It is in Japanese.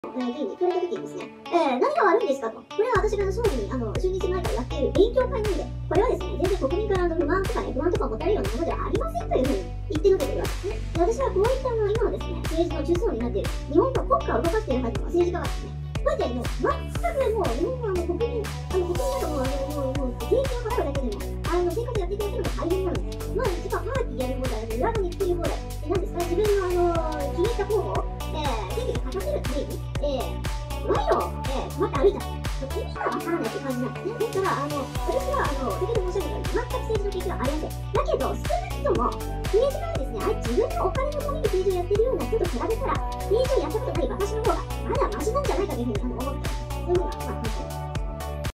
議員に聞かれた時にですね、何が悪いんですかと。これは私が総理に就任する前からやっている勉強会なんで、これはですね、全然国民から不満とかね、不安とかを持たれるようなものではありませんというふうに言ってのけているわけですね。で、私はこういった今のですね、政治の中枢になっている、日本の国家を動かしているはずの政治家がですね、こうやってもう、全くもう、日本の国民なんかもう、税金を払うだけでも、生活やっていただけるのが大変なのに、一番パーティーやる放題、裏金作り放題、なんですか、自分の気に入った候補を、選挙に勝たせるために、賄賂を、止まって歩いた。意味がわからないって感じなんですね。ですから、私は、先ほど申し上げたように、全く政治の経験はありません。だけど、少なくとも、政治家はですね、自分のお金のために政治をやっているような人と比べたら、政治をやったことない私の方が、まだマシなんじゃないかというふうに思っています。そういうふうな、感じです。